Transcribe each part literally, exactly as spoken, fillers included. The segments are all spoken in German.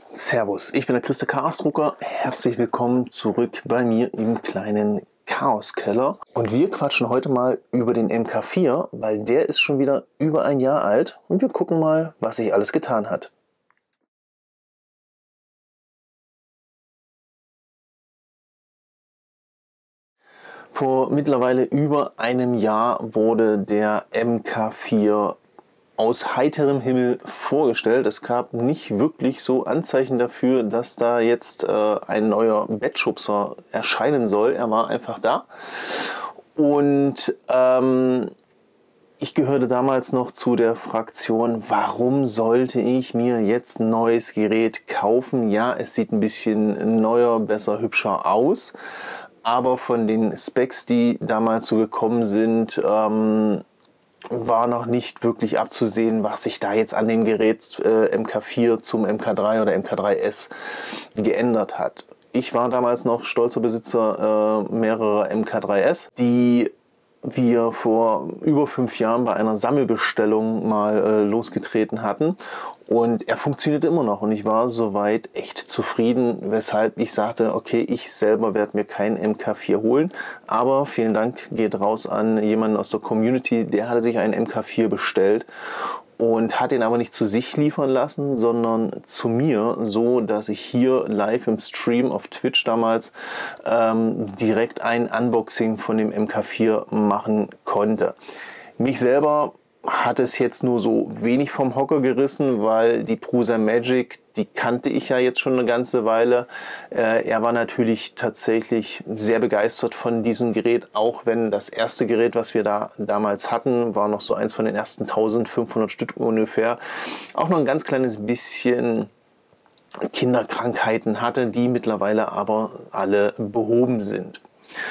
Servus, ich bin der Chris der Chaosdrucker. Herzlich willkommen zurück bei mir im kleinen Chaoskeller. Und wir quatschen heute mal über den M K vier, weil der ist schon wieder über ein Jahr alt und wir gucken mal, was sich alles getan hat. Vor mittlerweile über einem Jahr wurde der M K vier aus heiterem Himmel vorgestellt. Es gab nicht wirklich so Anzeichen dafür, dass da jetzt äh, ein neuer Bettschubser erscheinen soll. Er war einfach da. Und ähm, ich gehörte damals noch zu der Fraktion, warum sollte ich mir jetzt ein neues Gerät kaufen? Ja, es sieht ein bisschen neuer, besser, hübscher aus. Aber von den Specs, die damals so gekommen sind, ähm, war noch nicht wirklich abzusehen, was sich da jetzt an dem Gerät äh, M K vier zum M K drei oder M K drei S geändert hat. Ich war damals noch stolzer Besitzer äh, mehrerer M K drei S, die wir vor über fünf Jahren bei einer Sammelbestellung mal äh, losgetreten hatten. Und er funktioniert immer noch und ich war soweit echt zufrieden, weshalb ich sagte, okay, ich selber werde mir keinen M K vier holen, aber vielen Dank geht raus an jemanden aus der Community, der hatte sich einen M K vier bestellt und hat ihn aber nicht zu sich liefern lassen, sondern zu mir, so dass ich hier live im Stream auf Twitch damals ähm, direkt ein Unboxing von dem M K vier machen konnte. Mich selber hat es jetzt nur so wenig vom Hocker gerissen, weil die Prusa Magic, die kannte ich ja jetzt schon eine ganze Weile. Äh, er war natürlich tatsächlich sehr begeistert von diesem Gerät, auch wenn das erste Gerät, was wir da damals hatten, war noch so eins von den ersten eintausendfünfhundert Stück ungefähr, auch noch ein ganz kleines bisschen Kinderkrankheiten hatte, die mittlerweile aber alle behoben sind.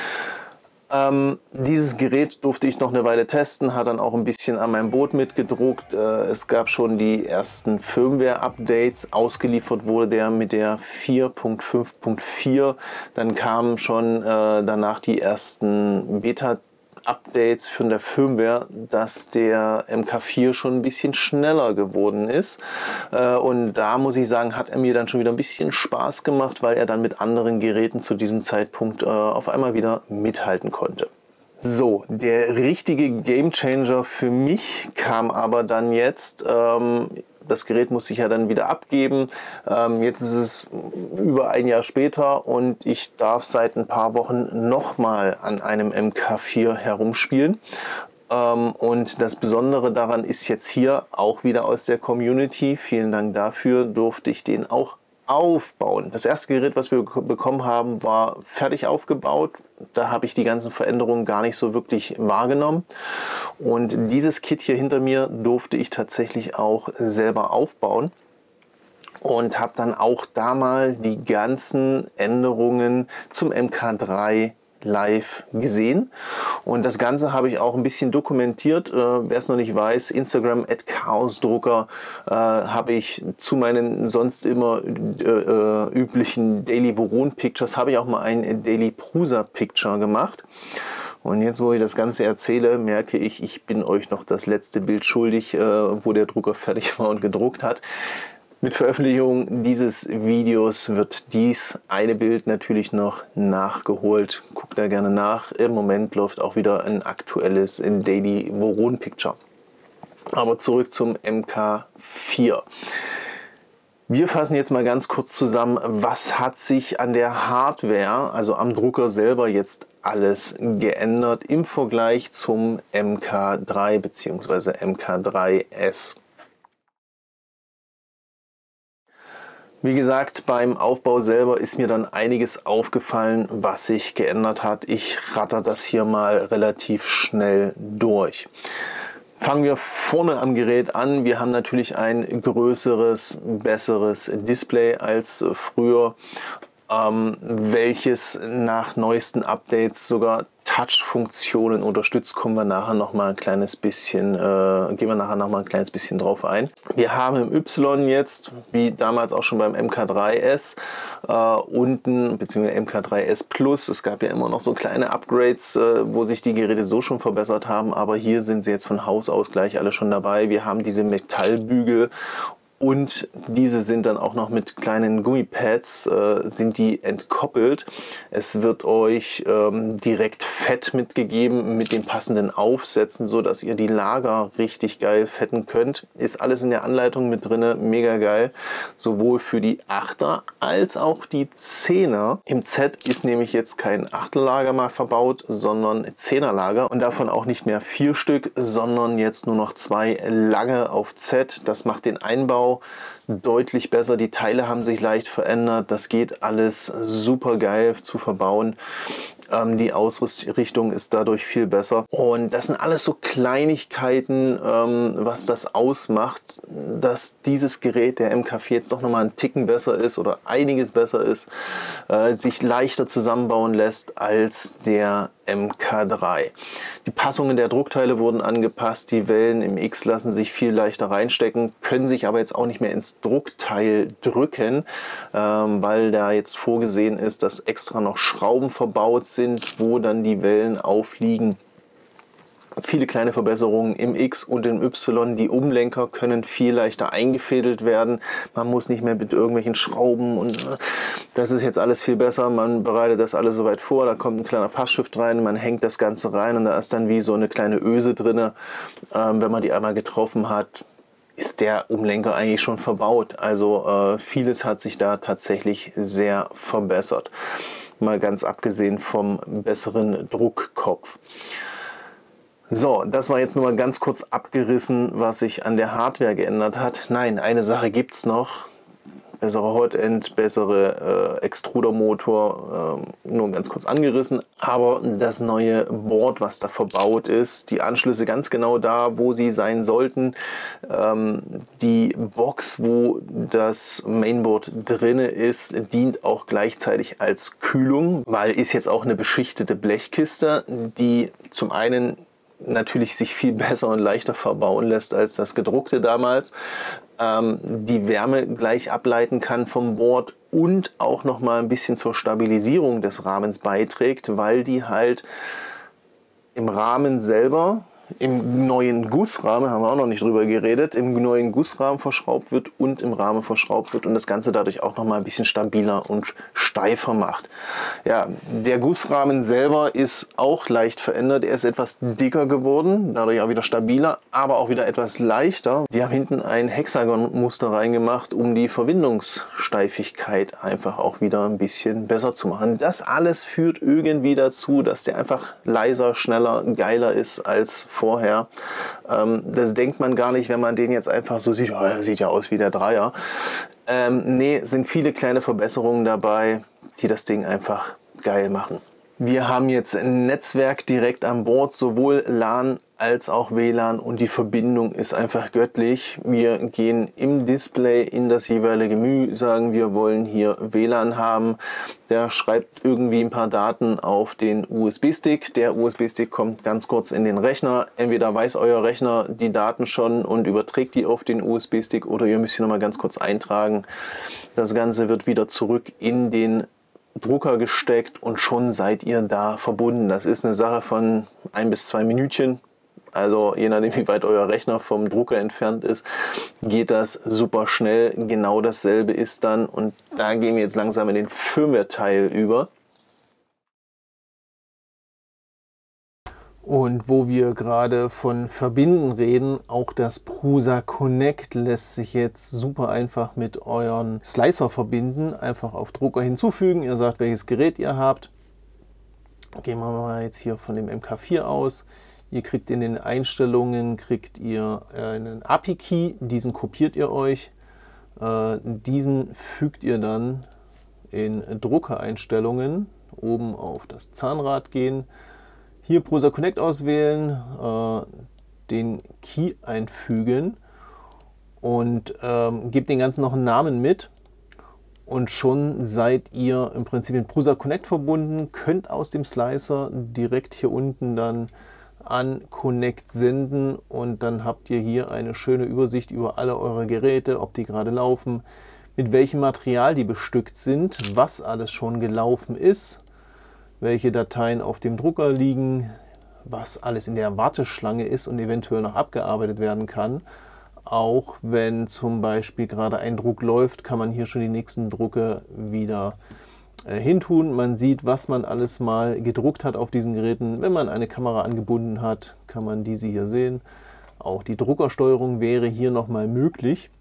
Ähm, dieses Gerät durfte ich noch eine Weile testen, hat dann auch ein bisschen an meinem Boot mitgedruckt. Äh, es gab schon die ersten Firmware-Updates, ausgeliefert wurde der mit der vier Punkt fünf Punkt vier. Dann kamen schon äh, danach die ersten Beta-Updates von der Firmware, dass der M K vier schon ein bisschen schneller geworden ist. Äh, und da muss ich sagen, hat er mir dann schon wieder ein bisschen Spaß gemacht, weil er dann mit anderen Geräten zu diesem Zeitpunkt äh, auf einmal wieder mithalten konnte. So, der richtige Gamechanger für mich kam aber dann jetzt. Ähm, Das Gerät muss ich ja dann wieder abgeben. Ähm, jetzt ist es über ein Jahr später und ich darf seit ein paar Wochen nochmal an einem M K vier herumspielen. Ähm, und das Besondere daran ist jetzt hier auch wieder aus der Community. Vielen Dank dafür, durfte ich den auch aufbauen. Das erste Gerät, was wir bekommen haben, war fertig aufgebaut. Da habe ich die ganzen Veränderungen gar nicht so wirklich wahrgenommen. Und dieses Kit hier hinter mir durfte ich tatsächlich auch selber aufbauen. Und habe dann auch da mal die ganzen Änderungen zum M K drei live gesehen. Und das Ganze habe ich auch ein bisschen dokumentiert. Äh, wer es noch nicht weiß, Instagram at chaosdrucker äh, habe ich zu meinen sonst immer äh, äh, üblichen Daily Voron Pictures habe ich auch mal ein Daily Prusa Picture gemacht. Und jetzt, wo ich das Ganze erzähle, merke ich, ich bin euch noch das letzte Bild schuldig, äh, wo der Drucker fertig war und gedruckt hat. Mit Veröffentlichung dieses Videos wird dies eine Bild natürlich noch nachgeholt. Guckt da gerne nach. Im Moment läuft auch wieder ein aktuelles Daily Voron Picture. Aber zurück zum M K vier. Wir fassen jetzt mal ganz kurz zusammen, was hat sich an der Hardware, also am Drucker selber jetzt alles geändert im Vergleich zum M K drei bzw. M K drei S. Wie gesagt, beim Aufbau selber ist mir dann einiges aufgefallen, was sich geändert hat. Ich ratter das hier mal relativ schnell durch. Fangen wir vorne am Gerät an. Wir haben natürlich ein größeres, besseres Display als früher, ähm, welches nach neuesten Updates sogar Touch-Funktionen unterstützt. Kommen wir nachher noch mal ein kleines bisschen, äh, gehen wir nachher noch mal ein kleines bisschen drauf ein. Wir haben im Y jetzt, wie damals auch schon beim M K drei S, äh, unten, beziehungsweise M K drei S Plus, es gab ja immer noch so kleine Upgrades, äh, wo sich die Geräte so schon verbessert haben, aber hier sind sie jetzt von Haus aus gleich alle schon dabei. Wir haben diese Metallbügel Und diese sind dann auch noch mit kleinen Gummipads, äh, sind die entkoppelt. Es wird euch ähm, direkt Fett mitgegeben mit den passenden Aufsätzen, so dass ihr die Lager richtig geil fetten könnt. Ist alles in der Anleitung mit drin, mega geil. Sowohl für die Achter als auch die Zehner. Im Z ist nämlich jetzt kein Achterlager mal verbaut, sondern Zehnerlager. Und davon auch nicht mehr vier Stück, sondern jetzt nur noch zwei lange auf Z. Das macht den Einbau deutlich besser. Die Teile haben sich leicht verändert. Das geht alles super geil zu verbauen. Ähm, die Ausrichtung ist dadurch viel besser. Und das sind alles so Kleinigkeiten, ähm, was das ausmacht, dass dieses Gerät, der M K vier, jetzt doch nochmal einen Ticken besser ist oder einiges besser ist, äh, sich leichter zusammenbauen lässt als der M K drei. Die Passungen der Druckteile wurden angepasst. Die Wellen im X lassen sich viel leichter reinstecken, können sich aber jetzt auch nicht mehr ins Druckteil drücken, ähm, weil da jetzt vorgesehen ist, dass extra noch Schrauben verbaut sind, wo dann die Wellen aufliegen. Viele kleine Verbesserungen im X und im Y. Die Umlenker können viel leichter eingefädelt werden. Man muss nicht mehr mit irgendwelchen Schrauben und das ist jetzt alles viel besser. Man bereitet das alles soweit vor. Da kommt ein kleiner Passstift rein, man hängt das Ganze rein und da ist dann wie so eine kleine Öse drin. Ähm, wenn man die einmal getroffen hat, ist der Umlenker eigentlich schon verbaut. Also äh, vieles hat sich da tatsächlich sehr verbessert. Mal ganz abgesehen vom besseren Druckkopf. So, das war jetzt nur mal ganz kurz abgerissen, was sich an der Hardware geändert hat. Nein, eine Sache gibt es noch. Bessere Hotend, bessere äh, Extrudermotor, äh, nur ganz kurz angerissen. Aber das neue Board, was da verbaut ist, die Anschlüsse ganz genau da, wo sie sein sollten. Ähm, die Box, wo das Mainboard drin ist, dient auch gleichzeitig als Kühlung, weil ist jetzt auch eine beschichtete Blechkiste, die zum einen natürlich sich viel besser und leichter verbauen lässt als das gedruckte damals, ähm, die Wärme gleich ableiten kann vom Board und auch noch mal ein bisschen zur Stabilisierung des Rahmens beiträgt, weil die halt im Rahmen selber, im neuen Gussrahmen, haben wir auch noch nicht drüber geredet, im neuen Gussrahmen verschraubt wird und im Rahmen verschraubt wird und das Ganze dadurch auch noch mal ein bisschen stabiler und steifer macht. Ja, der Gussrahmen selber ist auch leicht verändert. Er ist etwas dicker geworden, dadurch auch wieder stabiler, aber auch wieder etwas leichter. Die haben hinten ein Hexagonmuster reingemacht, um die Verwindungssteifigkeit einfach auch wieder ein bisschen besser zu machen. Das alles führt irgendwie dazu, dass der einfach leiser, schneller, geiler ist als vorher. Ähm, das denkt man gar nicht, wenn man den jetzt einfach so sieht. Oh, er sieht ja aus wie der Dreier. Ähm, nee, sind viele kleine Verbesserungen dabei, die das Ding einfach geil machen. Wir haben jetzt ein Netzwerk direkt an Bord, sowohl LAN als auch W L A N und die Verbindung ist einfach göttlich. Wir gehen im Display in das jeweilige Menü, sagen wir wollen hier W L A N haben. Der schreibt irgendwie ein paar Daten auf den U S B-Stick. Der U S B-Stick kommt ganz kurz in den Rechner. Entweder weiß euer Rechner die Daten schon und überträgt die auf den U S B-Stick oder ihr müsst hier nochmal ganz kurz eintragen. Das Ganze wird wieder zurück in den Drucker gesteckt und schon seid ihr da verbunden. Das ist eine Sache von ein bis zwei Minütchen. Also je nachdem, wie weit euer Rechner vom Drucker entfernt ist, geht das super schnell. Genau dasselbe ist dann, und da gehen wir jetzt langsam in den Firmware-Teil über. Und wo wir gerade von Verbinden reden, auch das Prusa Connect lässt sich jetzt super einfach mit euren Slicer verbinden. Einfach auf Drucker hinzufügen. Ihr sagt, welches Gerät ihr habt. Gehen wir mal jetzt hier von dem M K vier aus. Ihr kriegt in den Einstellungen kriegt ihr einen A P I-Key, diesen kopiert ihr euch. Äh, diesen fügt ihr dann in Druckereinstellungen, oben auf das Zahnrad gehen. Hier Prusa Connect auswählen, äh, den Key einfügen und ähm, gebt den Ganzen noch einen Namen mit. Und schon seid ihr im Prinzip in Prusa Connect verbunden, könnt aus dem Slicer direkt hier unten dann an Connect senden und dann habt ihr hier eine schöne Übersicht über alle eure Geräte, ob die gerade laufen, mit welchem Material die bestückt sind, was alles schon gelaufen ist, welche Dateien auf dem Drucker liegen, was alles in der Warteschlange ist und eventuell noch abgearbeitet werden kann. auch wenn zum Beispiel gerade ein Druck läuft, kann man hier schon die nächsten Drucke wieder äh, hintun. Man sieht, was man alles mal gedruckt hat auf diesen Geräten. Wenn man eine Kamera angebunden hat, kann man diese hier sehen. Auch die Druckersteuerung wäre hier nochmal möglich.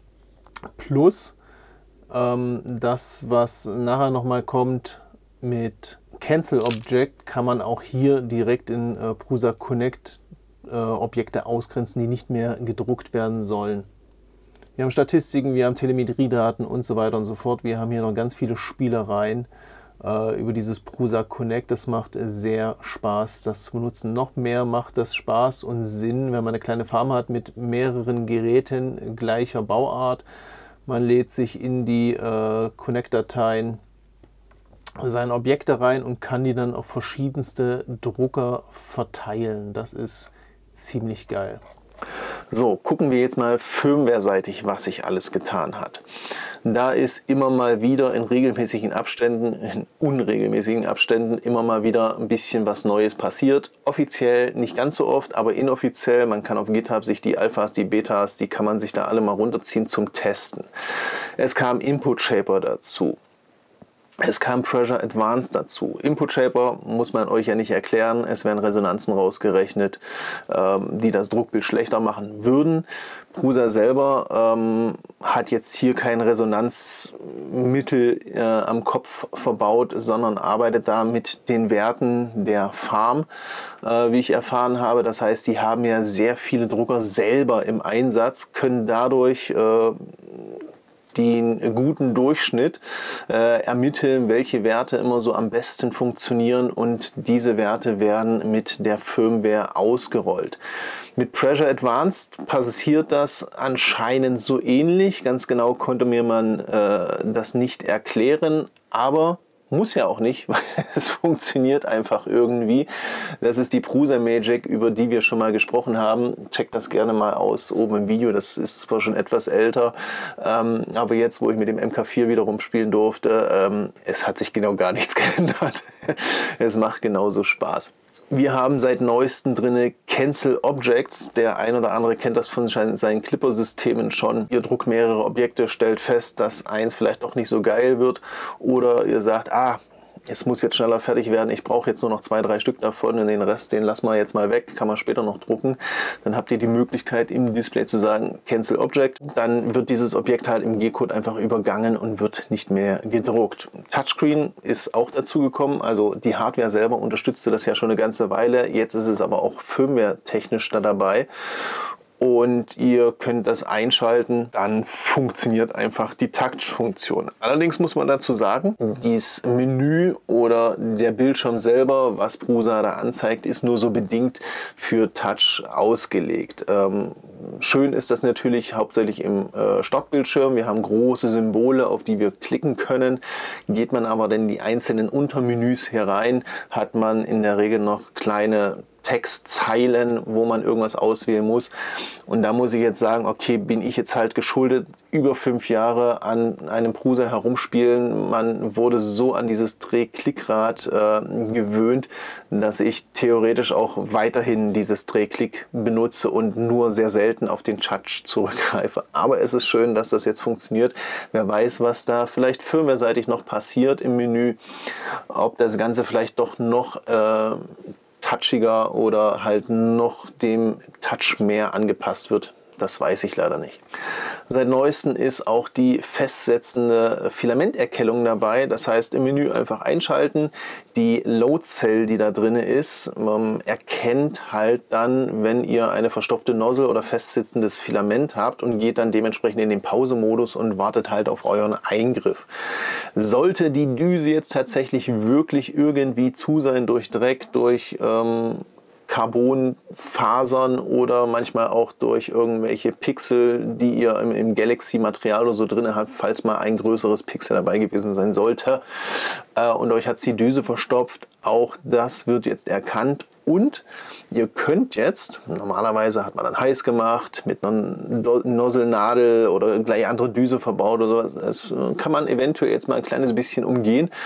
Plus ähm, das, was nachher nochmal kommt mit Cancel Object, kann man auch hier direkt in äh, Prusa Connect äh, Objekte ausgrenzen, die nicht mehr gedruckt werden sollen. Wir haben Statistiken, wir haben Telemetriedaten und so weiter und so fort. Wir haben hier noch ganz viele Spielereien äh, über dieses Prusa Connect. Das macht sehr Spaß, das zu benutzen. Noch mehr macht das Spaß und Sinn, wenn man eine kleine Farm hat mit mehreren Geräten gleicher Bauart. Man lädt sich in die äh, Connect-Dateien seine Objekte rein und kann die dann auf verschiedenste Drucker verteilen. Das ist ziemlich geil. So, gucken wir jetzt mal firmwareseitig, was sich alles getan hat. Da ist immer mal wieder in regelmäßigen Abständen, in unregelmäßigen Abständen immer mal wieder ein bisschen was Neues passiert. Offiziell nicht ganz so oft, aber inoffiziell. Man kann auf GitHub sich die Alphas, die Betas, die kann man sich da alle mal runterziehen zum Testen. Es kam Input Shaper dazu. Es kam Pressure Advanced dazu. Input Shaper muss man euch ja nicht erklären. Es werden Resonanzen rausgerechnet, ähm, die das Druckbild schlechter machen würden. Prusa selber ähm, hat jetzt hier kein Resonanzmittel äh, am Kopf verbaut, sondern arbeitet da mit den Werten der Farm, äh, wie ich erfahren habe. Das heißt, die haben ja sehr viele Drucker selber im Einsatz, können dadurch äh, den guten Durchschnitt äh, ermitteln, welche Werte immer so am besten funktionieren, und diese Werte werden mit der Firmware ausgerollt. Mit Pressure Advanced passiert das anscheinend so ähnlich. Ganz genau konnte mir man äh, das nicht erklären, aber muss ja auch nicht, weil es funktioniert einfach irgendwie. Das ist die Prusa Magic, über die wir schon mal gesprochen haben. Checkt das gerne mal aus, oben im Video. Das ist zwar schon etwas älter, ähm, aber jetzt, wo ich mit dem M K vier wieder rumspielen durfte, ähm, es hat sich genau gar nichts geändert. Es macht genauso Spaß. Wir haben seit neuestem drinne Cancel Objects. Der ein oder andere kennt das von seinen Clipper-Systemen schon. Ihr druckt mehrere Objekte, stellt fest, dass eins vielleicht doch nicht so geil wird, oder ihr sagt, ah, es muss jetzt schneller fertig werden, ich brauche jetzt nur noch zwei, drei Stück davon und den Rest, den lassen wir jetzt mal weg, kann man später noch drucken. Dann habt ihr die Möglichkeit, im Display zu sagen Cancel Object. Dann wird dieses Objekt halt im G-Code einfach übergangen und wird nicht mehr gedruckt. Touchscreen ist auch dazu gekommen, also die Hardware selber unterstützte das ja schon eine ganze Weile. Jetzt ist es aber auch firmware-technisch da dabei. Und ihr könnt das einschalten, dann funktioniert einfach die Touch-Funktion. Allerdings muss man dazu sagen, dieses Menü oder der Bildschirm selber, was Prusa da anzeigt, ist nur so bedingt für Touch ausgelegt. Ähm, schön ist das natürlich hauptsächlich im äh, Startbildschirm. Wir haben große Symbole, auf die wir klicken können. Geht man aber in die einzelnen Untermenüs herein, hat man in der Regel noch kleine Textzeilen, wo man irgendwas auswählen muss. Und da muss ich jetzt sagen, okay, bin ich jetzt halt geschuldet, über fünf Jahre an einem Prusa herumspielen. Man wurde so an dieses Dreh-Klick-Rad äh, gewöhnt, dass ich theoretisch auch weiterhin dieses Dreh-Klick benutze und nur sehr selten auf den Touch zurückgreife. Aber es ist schön, dass das jetzt funktioniert. Wer weiß, was da vielleicht firmwareseitig noch passiert im Menü, ob das Ganze vielleicht doch noch äh, touchiger oder halt noch dem Touch mehr angepasst wird, das weiß ich leider nicht. Seit neuestem ist auch die festsetzende Filamenterkennung dabei. Das heißt, im Menü einfach einschalten. Die Load Cell, die da drin ist, ähm, erkennt halt dann, wenn ihr eine verstopfte Nozzle oder festsitzendes Filament habt, und geht dann dementsprechend in den Pause-Modus und wartet halt auf euren Eingriff. Sollte die Düse jetzt tatsächlich wirklich irgendwie zu sein durch Dreck, durch ähm, Carbonfasern oder manchmal auch durch irgendwelche Pixel, die ihr im, im Galaxy-Material oder so drin habt, falls mal ein größeres Pixel dabei gewesen sein sollte, äh, und euch hat die Düse verstopft, auch das wird jetzt erkannt. Und ihr könnt jetzt, normalerweise hat man dann heiß gemacht, mit einer Nozzle-Nadel oder gleich andere Düse verbaut oder sowas, das kann man eventuell jetzt mal ein kleines bisschen umgehen.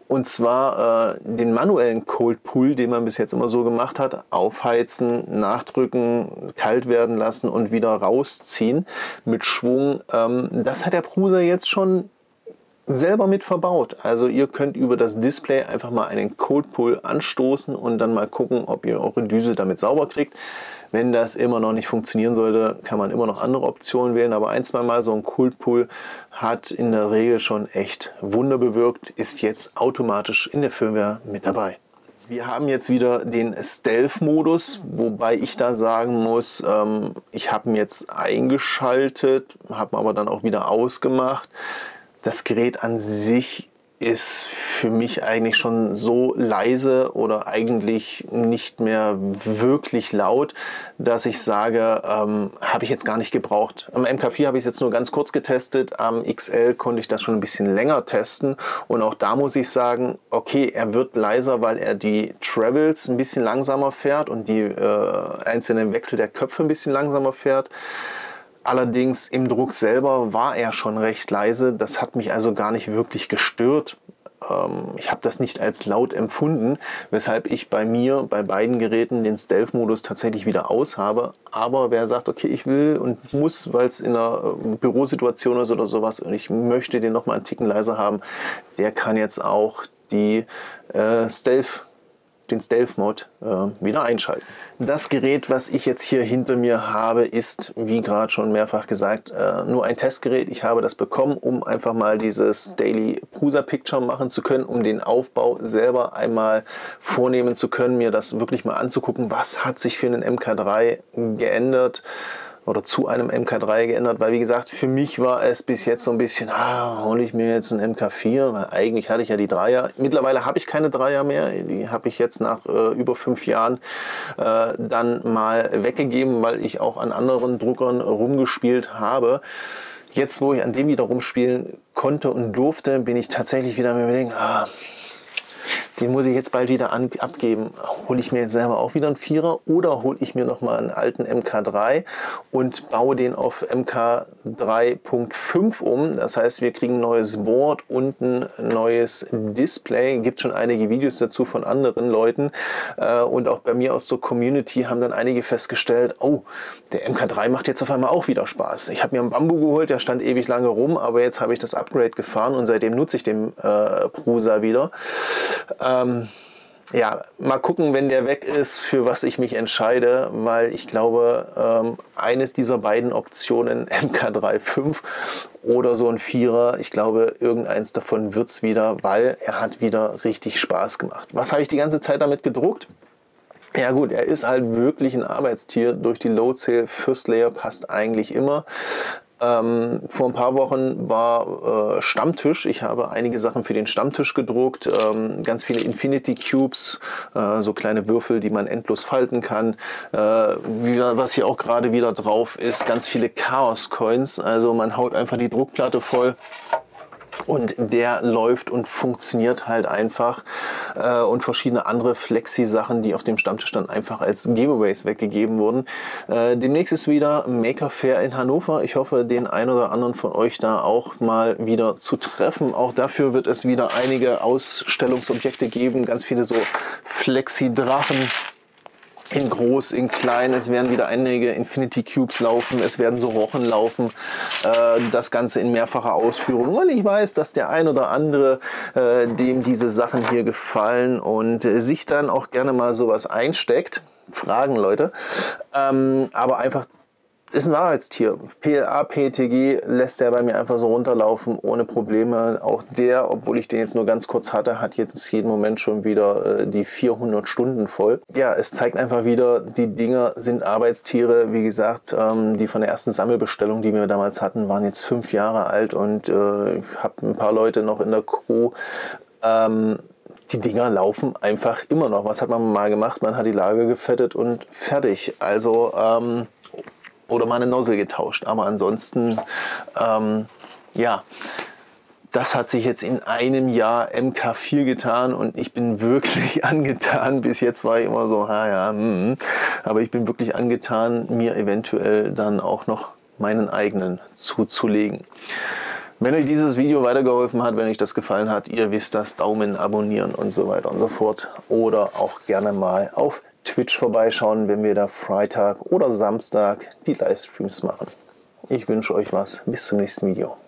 Und zwar äh, den manuellen Cold Pull, den man bis jetzt immer so gemacht hat. Aufheizen, nachdrücken, kalt werden lassen und wieder rausziehen mit Schwung. Ähm, das hat der Prusa jetzt schon selber mit verbaut. Also ihr könnt über das Display einfach mal einen Cold Pull anstoßen und dann mal gucken, ob ihr eure Düse damit sauber kriegt. Wenn das immer noch nicht funktionieren sollte, kann man immer noch andere Optionen wählen. Aber ein, zwei Mal so ein Cold Pull hat in der Regel schon echt Wunder bewirkt, ist jetzt automatisch in der Firmware mit dabei. Wir haben jetzt wieder den Stealth-Modus, wobei ich da sagen muss, ähm, ich habe ihn jetzt eingeschaltet, habe aber dann auch wieder ausgemacht. Das Gerät an sich ist für mich eigentlich schon so leise oder eigentlich nicht mehr wirklich laut, dass ich sage, ähm, habe ich jetzt gar nicht gebraucht. Am M K vier habe ich es jetzt nur ganz kurz getestet, am X L konnte ich das schon ein bisschen länger testen und auch da muss ich sagen, okay, er wird leiser, weil er die Travels ein bisschen langsamer fährt und die äh, einzelnen Wechsel der Köpfe ein bisschen langsamer fährt. Allerdings im Druck selber war er schon recht leise. Das hat mich also gar nicht wirklich gestört. Ähm, ich habe das nicht als laut empfunden, weshalb ich bei mir bei beiden Geräten den Stealth-Modus tatsächlich wieder aus habe. Aber wer sagt, okay, ich will und muss, weil es in einer Bürosituation ist oder sowas und ich möchte den nochmal einen Ticken leiser haben, der kann jetzt auch die äh, Stealth den Stealth-Mode äh, wieder einschalten. Das Gerät, was ich jetzt hier hinter mir habe, ist, wie gerade schon mehrfach gesagt, äh, nur ein Testgerät. Ich habe das bekommen, um einfach mal dieses Daily Prusa Picture machen zu können, um den Aufbau selber einmal vornehmen zu können, mir das wirklich mal anzugucken, was hat sich für einen M K drei geändert oder zu einem M K drei geändert, weil wie gesagt, für mich war es bis jetzt so ein bisschen, ah, hole ich mir jetzt einen M K vier, weil eigentlich hatte ich ja die Dreier. Mittlerweile habe ich keine Dreier mehr, die habe ich jetzt nach äh, über fünf Jahren äh, dann mal weggegeben, weil ich auch an anderen Druckern rumgespielt habe. Jetzt, wo ich an dem wieder rumspielen konnte und durfte, bin ich tatsächlich wieder am Überlegen, ah, den muss ich jetzt bald wieder an, abgeben. Hole ich mir jetzt selber auch wieder einen Vierer oder hole ich mir nochmal einen alten M K drei und baue den auf M K drei Punkt fünf um. Das heißt, wir kriegen ein neues Board und ein neues Display. Gibt schon einige Videos dazu von anderen Leuten. Und auch bei mir aus der Community haben dann einige festgestellt, oh, der M K drei macht jetzt auf einmal auch wieder Spaß. Ich habe mir einen Bambu geholt, der stand ewig lange rum, aber jetzt habe ich das Upgrade gefahren und seitdem nutze ich den äh, Prusa wieder. Ähm, ja, mal gucken, wenn der weg ist, für was ich mich entscheide, weil ich glaube, ähm, eines dieser beiden Optionen, M K drei Punkt fünf oder so ein Vierer, ich glaube, irgendeins davon wird es wieder, weil er hat wieder richtig Spaß gemacht. Was habe ich die ganze Zeit damit gedruckt? Ja gut, er ist halt wirklich ein Arbeitstier. Durch die Load Sale First Layer passt eigentlich immer. Ähm, vor ein paar Wochen war äh, Stammtisch. Ich habe einige Sachen für den Stammtisch gedruckt. Ähm, ganz viele Infinity Cubes, äh, so kleine Würfel, die man endlos falten kann. Äh, wie, was hier auch gerade wieder drauf ist, ganz viele Chaos Coins. Also man haut einfach die Druckplatte voll. Und der läuft und funktioniert halt einfach äh, und verschiedene andere Flexi-Sachen, die auf dem Stammtisch dann einfach als Giveaways weggegeben wurden. Äh, demnächst ist wieder Maker Faire in Hannover. Ich hoffe, den einen oder anderen von euch da auch mal wieder zu treffen. Auch dafür wird es wieder einige Ausstellungsobjekte geben, ganz viele so Flexi-Drachen. In groß, in klein, es werden wieder einige Infinity Cubes laufen, es werden so Rochen laufen, äh, das Ganze in mehrfacher Ausführung. Und ich weiß, dass der ein oder andere, äh, dem diese Sachen hier gefallen und äh, sich dann auch gerne mal sowas einsteckt. Fragen, Leute. Ähm, aber einfach, ist ein Wahrheitstier. P L A, P E T G lässt er bei mir einfach so runterlaufen, ohne Probleme. Auch der, obwohl ich den jetzt nur ganz kurz hatte, hat jetzt jeden Moment schon wieder äh, die vierhundert Stunden voll. Ja, es zeigt einfach wieder, die Dinger sind Arbeitstiere. Wie gesagt, ähm, die von der ersten Sammelbestellung, die wir damals hatten, waren jetzt fünf Jahre alt und äh, ich habe ein paar Leute noch in der Crew. Ähm, Die Dinger laufen einfach immer noch. Was hat man mal gemacht? Man hat die Lage gefettet und fertig. Also, ähm, oder mal eine Nozzle getauscht. Aber ansonsten, ähm, ja, das hat sich jetzt in einem Jahr M K vier getan und ich bin wirklich angetan. Bis jetzt war ich immer so, ha ja, mm, aber ich bin wirklich angetan, mir eventuell dann auch noch meinen eigenen zuzulegen. Wenn euch dieses Video weitergeholfen hat, wenn euch das gefallen hat, ihr wisst das, Daumen, abonnieren und so weiter und so fort. Oder auch gerne mal auf Twitch vorbeischauen, wenn wir da Freitag oder Samstag die Livestreams machen. Ich wünsche euch was. Bis zum nächsten Video.